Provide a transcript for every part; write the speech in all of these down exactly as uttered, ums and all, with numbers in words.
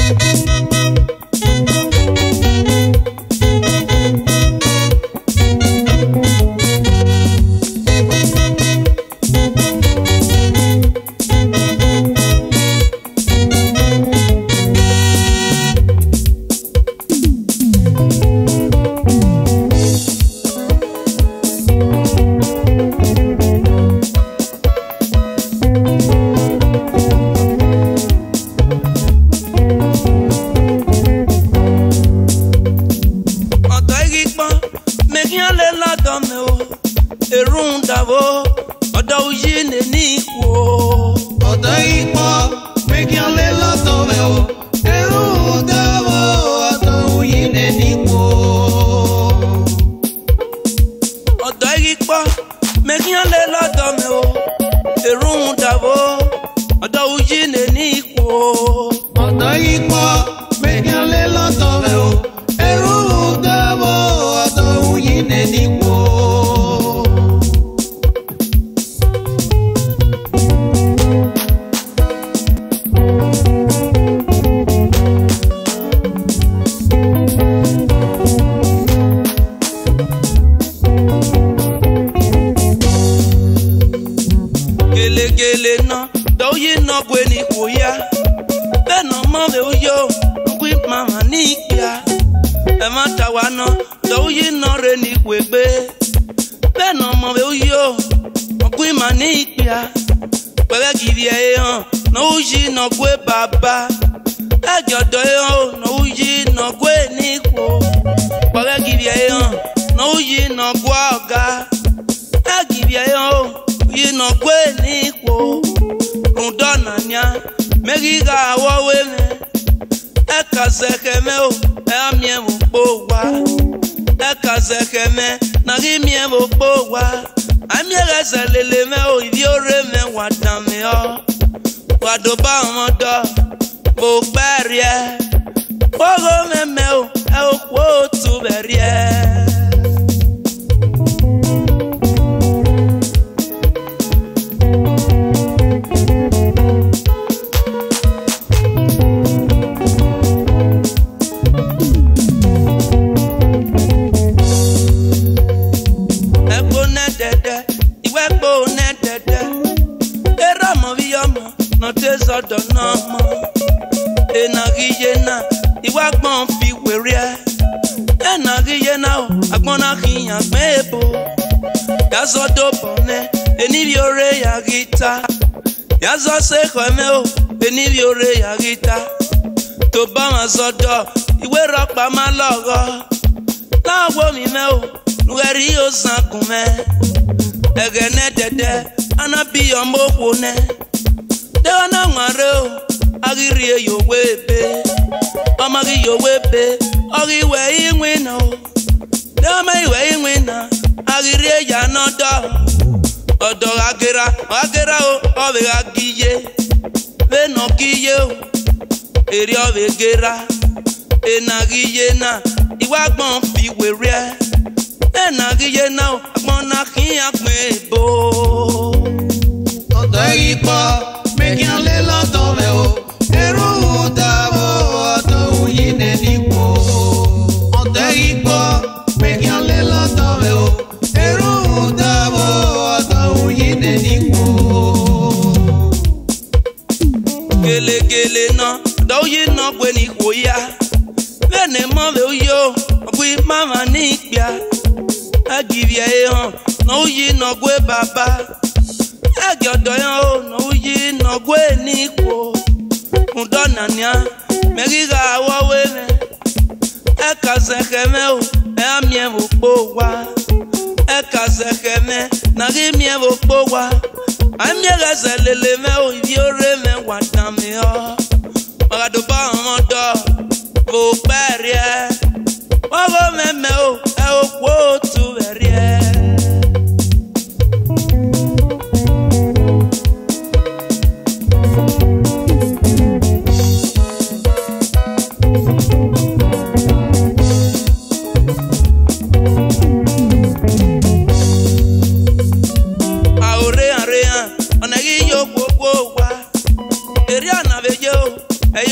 Eri ana bejo, eyo ri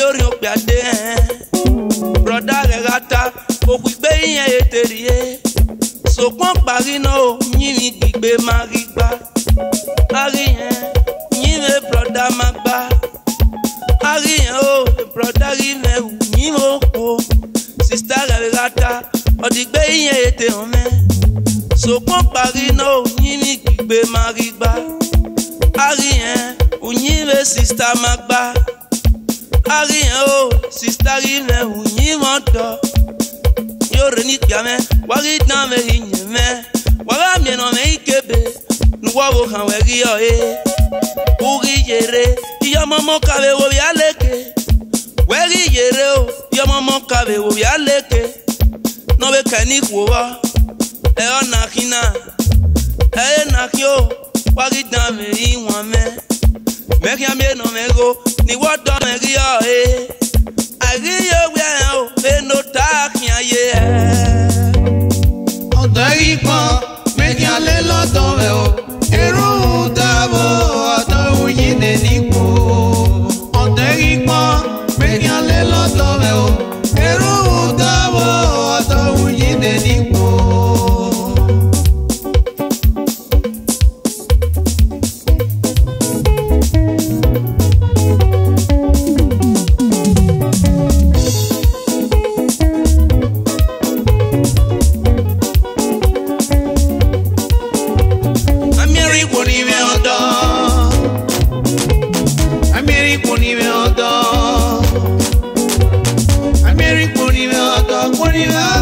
piade broda regata okugbe yen eterie so pon pari no yin mi gbigbe marigba ari yen yin me broda magba ari yen o broda ri me yin mo o sister regata odigbe yen ete on me so pon pari no yin mi gbigbe marigba ari yen yin me sister magba ari yen o sister ri me yin mo do yo reni piame wari dan me yin me wara mi no me ikebe nu wo wo kan we ri o e uri yere iyo momo kawe wo ya leke we ri yere o iyo momo kawe wo ya leke no be kani wo wa e ona kina e na kyo wari dan me yin won me me ki ame no me go ni wo do me ri o e ari yo we o e no ta ki aye o dari pon me ki ale lodo we o eru dabo ado yin de nipo o dari pon me ki ale lodo we o eru dabo ado yin de nipo What do you